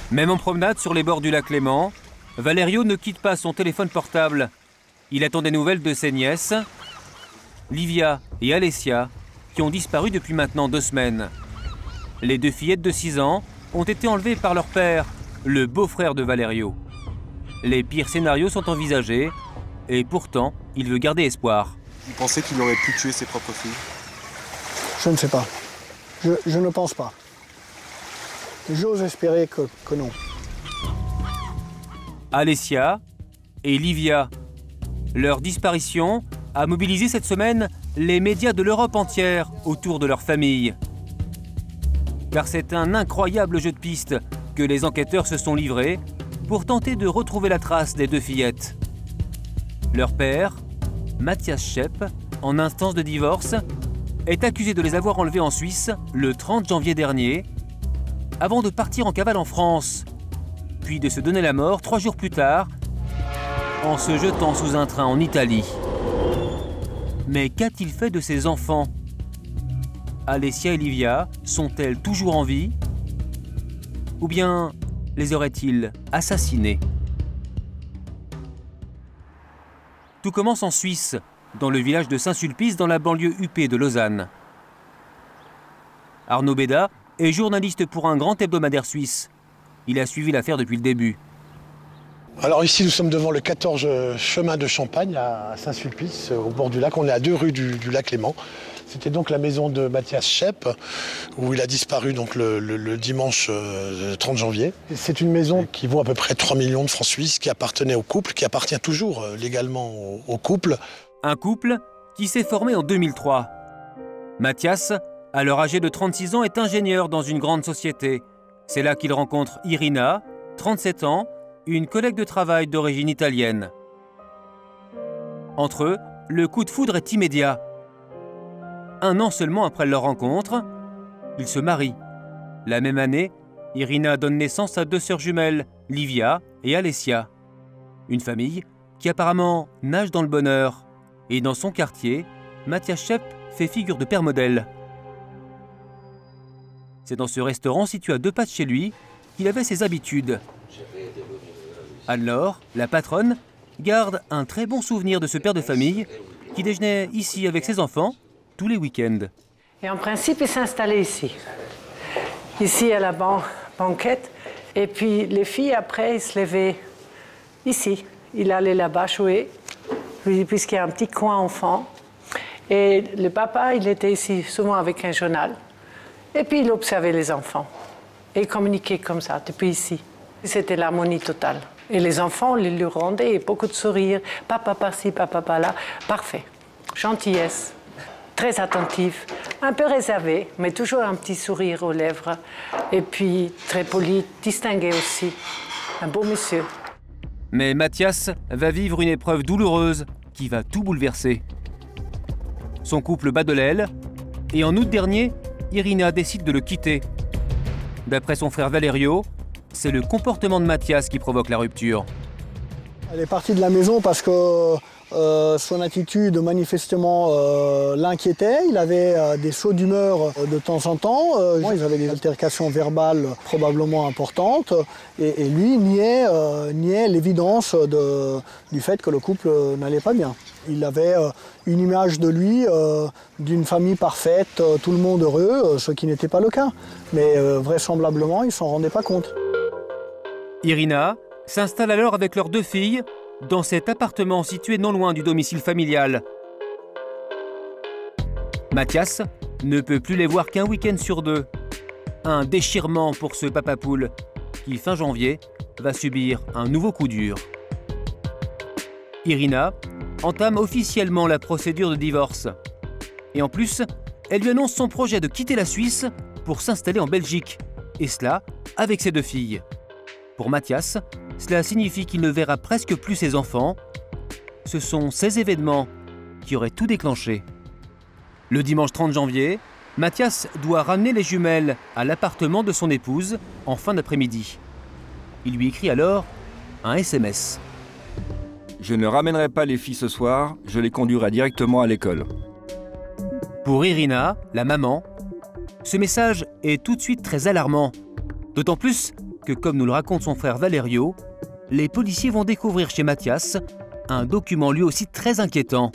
Même en promenade sur les bords du lac Léman, Valerio ne quitte pas son téléphone portable. Il attend des nouvelles de ses nièces, Livia et Alessia, qui ont disparu depuis maintenant 2 semaines. Les 2 fillettes de 6 ans ont été enlevées par leur père, le beau-frère de Valerio. Les pires scénarios sont envisagés, et pourtant, il veut garder espoir. Vous pensez qu'il aurait pu tuer ses propres filles? Je ne sais pas. Je ne pense pas. J'ose espérer que non. Alessia et Livia. Leur disparition a mobilisé cette semaine les médias de l'Europe entière autour de leur famille. Car c'est un incroyable jeu de piste que les enquêteurs se sont livrés pour tenter de retrouver la trace des 2 fillettes. Leur père, Matthias Schepp, en instance de divorce, est accusé de les avoir enlevées en Suisse le 30 janvier dernier, avant de partir en cavale en France, puis de se donner la mort 3 jours plus tard, en se jetant sous un train en Italie. Mais qu'a-t-il fait de ses enfants? Alessia et Livia sont-elles toujours en vie? Ou bien les aurait-il assassinés? Tout commence en Suisse, dans le village de Saint-Sulpice, dans la banlieue huppée de Lausanne. Arnaud Béda est journaliste pour un grand hebdomadaire suisse. Il a suivi l'affaire depuis le début. Alors ici, nous sommes devant le 14 chemin de Champagne à Saint-Sulpice, au bord du lac. On est à 2 rues du lac Léman. C'était donc la maison de Matthias Schepp, où il a disparu donc le dimanche 30 janvier. C'est une maison qui vaut à peu près 3 millions de francs suisses, qui appartenait au couple, qui appartient toujours légalement au couple. Un couple qui s'est formé en 2003. Matthias, alors âgé de 36 ans, est ingénieur dans une grande société. C'est là qu'il rencontre Irina, 37 ans, une collègue de travail d'origine italienne. Entre eux, le coup de foudre est immédiat. 1 an seulement après leur rencontre, ils se marient. La même année, Irina donne naissance à 2 sœurs jumelles, Livia et Alessia. Une famille qui apparemment nage dans le bonheur. Et dans son quartier, Matthias Schepp fait figure de père modèle. C'est dans ce restaurant situé à 2 pas de chez lui qu'il avait ses habitudes. Anne-Laure, la patronne, garde un très bon souvenir de ce père de famille qui déjeunait ici avec ses enfants tous les week-ends. Et en principe, il s'installait ici. Ici, à la banquette. Et puis, les filles, après, ils se levaient ici. Il allait là-bas jouer, puisqu'il y a un petit coin enfant. Et le papa, il était ici souvent avec un journal. Et puis, il observait les enfants. Et il communiquait comme ça, depuis ici. C'était l'harmonie totale. Et les enfants, ils lui rendaient beaucoup de sourires. Papa par-ci, papa par-là. Parfait. Gentillesse. Très attentif. Un peu réservé, mais toujours un petit sourire aux lèvres. Et puis, très poli, distingué aussi. Un beau monsieur. Mais Matthias va vivre une épreuve douloureuse qui va tout bouleverser. Son couple bat de l'aile, et en août dernier, Irina décide de le quitter. D'après son frère Valerio, c'est le comportement de Matthias qui provoque la rupture. Elle est partie de la maison parce que son attitude manifestement l'inquiétait. Il avait des sauts d'humeur de temps en temps. Ils avaient des altercations verbales probablement importantes. Et lui niait l'évidence du fait que le couple n'allait pas bien. Il avait une image de lui, d'une famille parfaite, tout le monde heureux, ce qui n'était pas le cas. Mais vraisemblablement, il ne s'en rendait pas compte. Irina s'installe alors avec leurs 2 filles dans cet appartement situé non loin du domicile familial. Matthias ne peut plus les voir qu'un week-end sur 2. Un déchirement pour ce papa poule qui, fin janvier, va subir un nouveau coup dur. Irina entame officiellement la procédure de divorce. Et en plus, elle lui annonce son projet de quitter la Suisse pour s'installer en Belgique. Et cela avec ses 2 filles. Pour Matthias, cela signifie qu'il ne verra presque plus ses enfants. Ce sont ces événements qui auraient tout déclenché. Le dimanche 30 janvier, Matthias doit ramener les jumelles à l'appartement de son épouse en fin d'après-midi. Il lui écrit alors un SMS. « Je ne ramènerai pas les filles ce soir, je les conduirai directement à l'école. » Pour Irina, la maman, ce message est tout de suite très alarmant. D'autant plus que, comme nous le raconte son frère Valerio, les policiers vont découvrir chez Mathias un document lui aussi très inquiétant.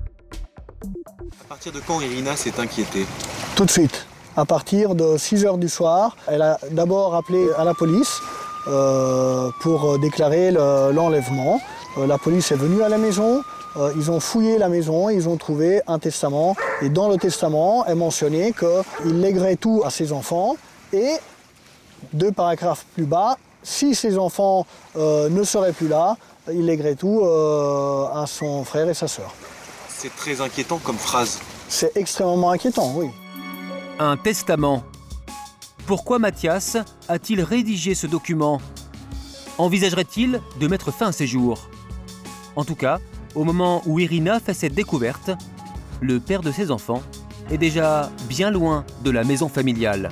À partir de quand Irina s'est inquiétée? Tout de suite. À partir de 6 h du soir, elle a d'abord appelé à la police pour déclarer l'enlèvement. La police est venue à la maison, ils ont fouillé la maison, ils ont trouvé un testament. Et dans le testament est mentionné qu'il lèguerait tout à ses enfants. Et 2 paragraphes plus bas, si ses enfants ne seraient plus là, il lèguerait tout à son frère et sa sœur. C'est très inquiétant comme phrase. C'est extrêmement inquiétant, oui. Un testament. Pourquoi Mathias a-t-il rédigé ce document? Envisagerait-il de mettre fin à ses jours? En tout cas, au moment où Irina fait cette découverte, le père de ses enfants est déjà bien loin de la maison familiale.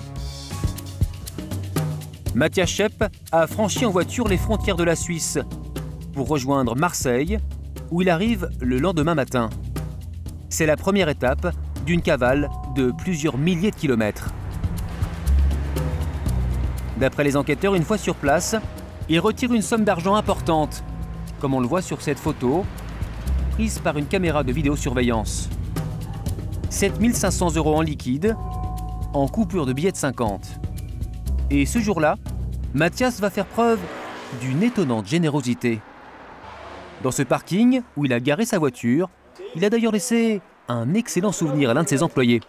Mathias Schepp a franchi en voiture les frontières de la Suisse pour rejoindre Marseille, où il arrive le lendemain matin. C'est la première étape d'une cavale de plusieurs milliers de kilomètres. D'après les enquêteurs, une fois sur place, il retire une somme d'argent importante, comme on le voit sur cette photo, prise par une caméra de vidéosurveillance. 7 500 € en liquide, en coupure de billets de 50. Et ce jour-là, Mathias va faire preuve d'une étonnante générosité. Dans ce parking où il a garé sa voiture, il a d'ailleurs laissé un excellent souvenir à l'un de ses employés.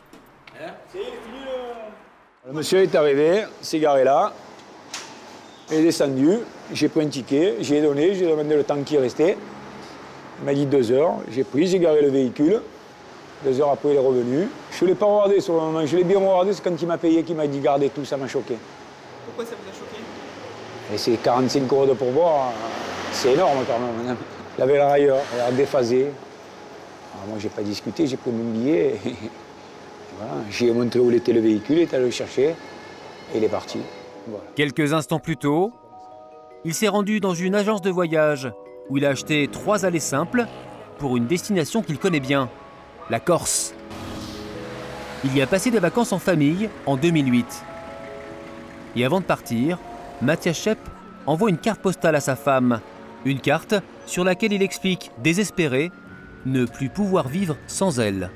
Le monsieur est arrivé, s'est garé là, est descendu, j'ai pris un ticket, j'ai donné, j'ai demandé le temps qui restait. Il m'a dit 2 heures, j'ai pris, j'ai garé le véhicule. 2 heures après, il est revenu. Je ne l'ai pas regardé sur le moment, je l'ai bien regardé, c'est quand il m'a payé, qu'il m'a dit gardez tout, ça m'a choqué. Pourquoi ça vous a choqué? Et c'est 45 € de pourboire, c'est énorme quand même. Il avait le railleur, il a déphasé. Alors moi, j'ai pas discuté, j'ai pris mon billet. Et voilà. J'ai montré où était le véhicule, il est allé le chercher et il est parti. Voilà. Quelques instants plus tôt, il s'est rendu dans une agence de voyage où il a acheté 3 allers simples pour une destination qu'il connaît bien, la Corse. Il y a passé des vacances en famille en 2008. Et avant de partir, Mathias Schepp envoie une carte postale à sa femme. Une carte sur laquelle il explique, désespéré, ne plus pouvoir vivre sans elle.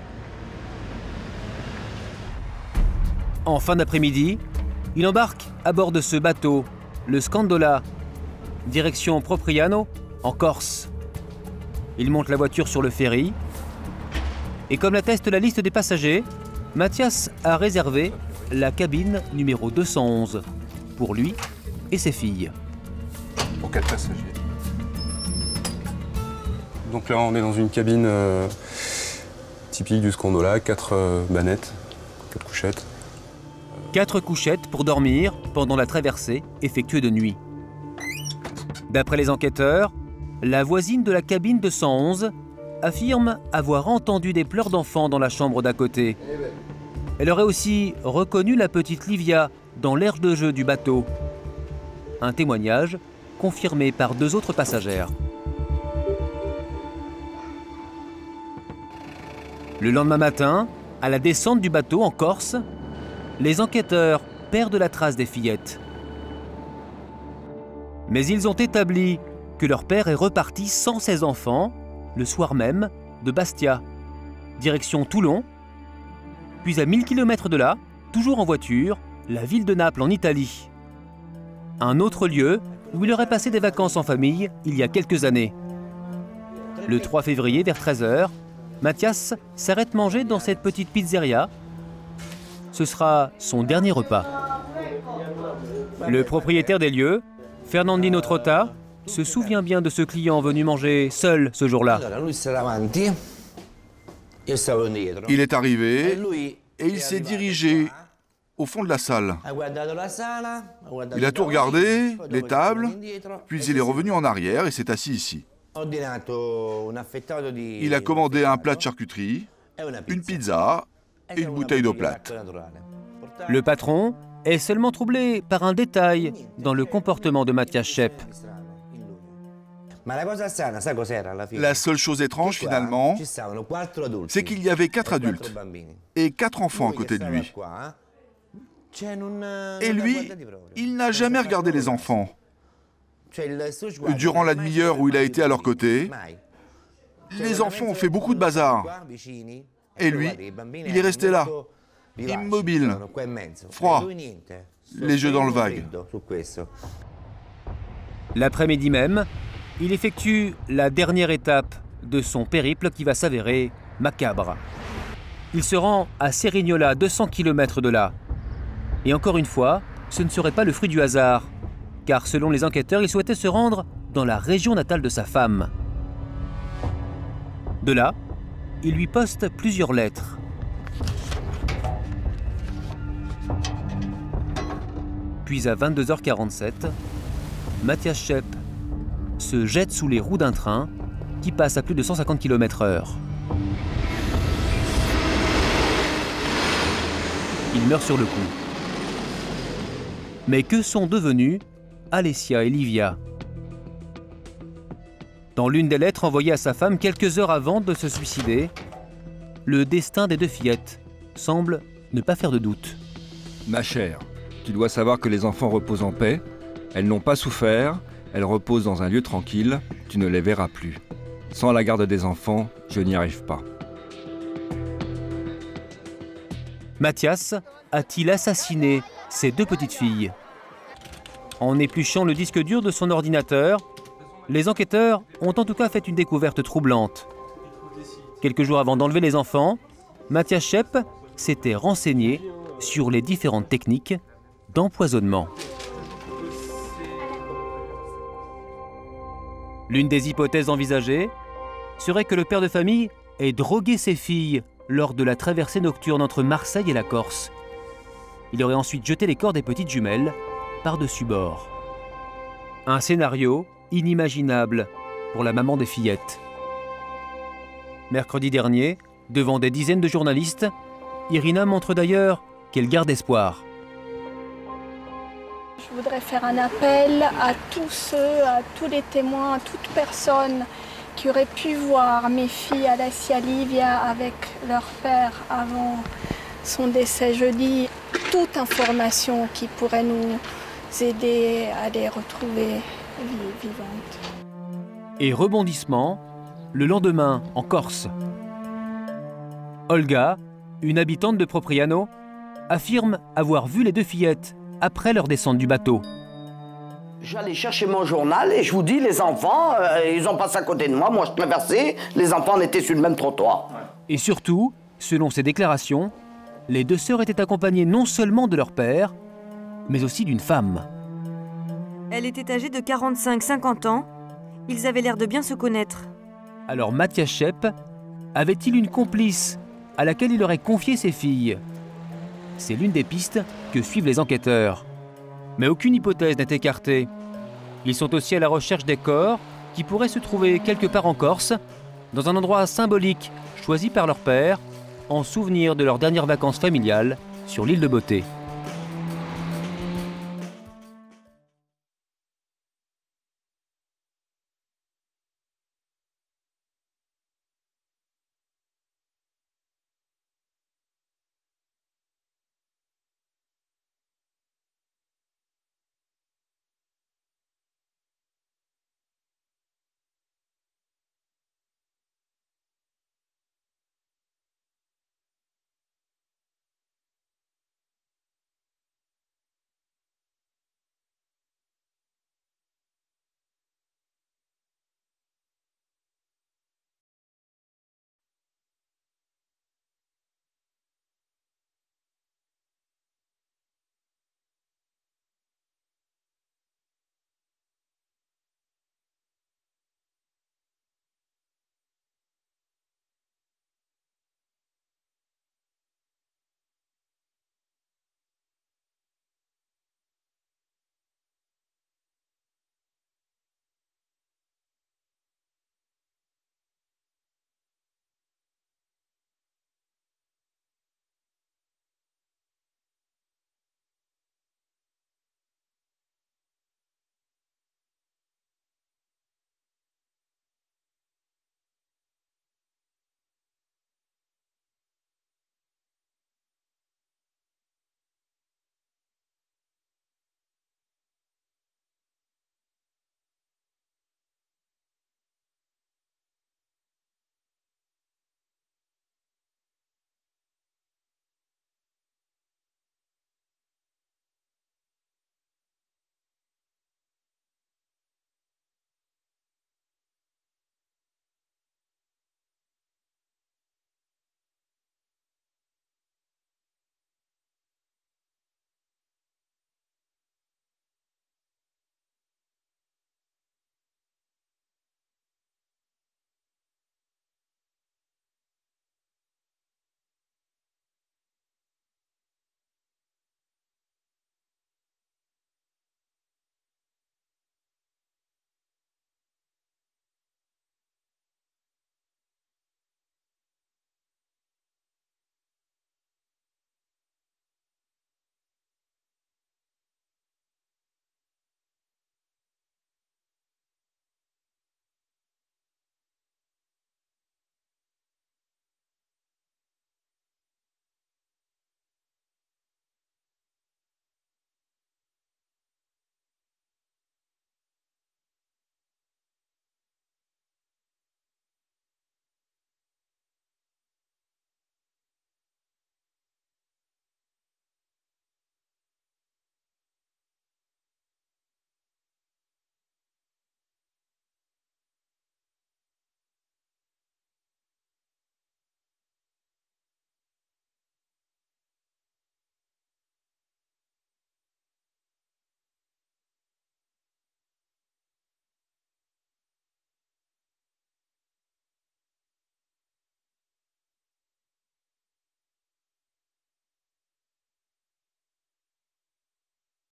En fin d'après-midi, il embarque à bord de ce bateau, le Scandola, direction Propriano, en Corse. Il monte la voiture sur le ferry. Et comme l'atteste la liste des passagers, Mathias a réservé la cabine numéro 211 pour lui et ses filles. Pour 4 passagers. Donc là, on est dans une cabine typique du Scandola, 4 bannettes, 4 couchettes. 4 couchettes pour dormir pendant la traversée effectuée de nuit. D'après les enquêteurs, la voisine de la cabine 211 affirme avoir entendu des pleurs d'enfants dans la chambre d'à côté. Elle aurait aussi reconnu la petite Livia dans l'aire de jeu du bateau. Un témoignage confirmé par 2 autres passagères. Le lendemain matin, à la descente du bateau en Corse, les enquêteurs perdent la trace des fillettes. Mais ils ont établi que leur père est reparti sans ses enfants, le soir même, de Bastia, direction Toulon, puis à 1000 km de là, toujours en voiture, la ville de Naples en Italie. Un autre lieu où il aurait passé des vacances en famille il y a quelques années. Le 3 février, vers 13 h, Mathias s'arrête manger dans cette petite pizzeria. Ce sera son dernier repas. Le propriétaire des lieux, Fernandino Trotta, se souvient bien de ce client venu manger seul ce jour-là. Il est arrivé et il s'est dirigé au fond de la salle. Il a tout regardé, les tables, puis il est revenu en arrière et s'est assis ici. Il a commandé un plat de charcuterie, une pizza et une bouteille d'eau plate. Le patron est seulement troublé par un détail dans le comportement de Mathias Schepp. La seule chose étrange finalement, c'est qu'il y avait 4 adultes et 4 enfants à côté de lui. Et lui, il n'a jamais regardé les enfants. Durant la demi-heure où il a été à leur côté, les enfants ont fait beaucoup de bazar. Et lui, il est resté là, immobile, froid, les yeux dans le vague. L'après-midi même, il effectue la dernière étape de son périple qui va s'avérer macabre. Il se rend à Cerignola, 200 km de là. Et encore une fois, ce ne serait pas le fruit du hasard, car selon les enquêteurs, il souhaitait se rendre dans la région natale de sa femme. De là, il lui poste plusieurs lettres. Puis à 22h47, Matthias Schepp se jette sous les roues d'un train qui passe à plus de 150 km/h. Il meurt sur le coup. Mais que sont devenus Alessia et Livia? Dans l'une des lettres envoyées à sa femme quelques heures avant de se suicider, le destin des deux fillettes semble ne pas faire de doute. Ma chère, tu dois savoir que les enfants reposent en paix. Elles n'ont pas souffert, elles reposent dans un lieu tranquille, tu ne les verras plus. Sans la garde des enfants, je n'y arrive pas. Matthias a-t-il assassiné ses deux petites filles? En épluchant le disque dur de son ordinateur, les enquêteurs ont en tout cas fait une découverte troublante. Quelques jours avant d'enlever les enfants, Matthias Schepp s'était renseigné sur les différentes techniques d'empoisonnement. L'une des hypothèses envisagées serait que le père de famille ait drogué ses filles lors de la traversée nocturne entre Marseille et la Corse. Il aurait ensuite jeté les corps des petites jumelles par-dessus bord. Un scénario inimaginable pour la maman des fillettes. Mercredi dernier, devant des dizaines de journalistes, Irina montre d'ailleurs qu'elle garde espoir. Je voudrais faire un appel à tous les témoins, à toute personne qui aurait pu voir mes filles Alessia et Livia avec leur père avant son décès jeudi. Toute information qui pourrait nous aider à les retrouver vivantes. Et rebondissement, le lendemain en Corse. Olga, une habitante de Propriano, affirme avoir vu les deux fillettes après leur descente du bateau. J'allais chercher mon journal et je vous dis, les enfants, ils ont passé à côté de moi. Moi, je traversais, les enfants étaient sur le même trottoir. Et surtout, selon ses déclarations, les deux sœurs étaient accompagnées non seulement de leur père, mais aussi d'une femme. Elle était âgée de 45-50 ans. Ils avaient l'air de bien se connaître. Alors Matthias Schepp avait-il une complice à laquelle il aurait confié ses filles? C'est l'une des pistes que suivent les enquêteurs. Mais aucune hypothèse n'est écartée. Ils sont aussi à la recherche des corps qui pourraient se trouver quelque part en Corse, dans un endroit symbolique choisi par leur père, en souvenir de leurs dernières vacances familiales sur l'île de Beauté.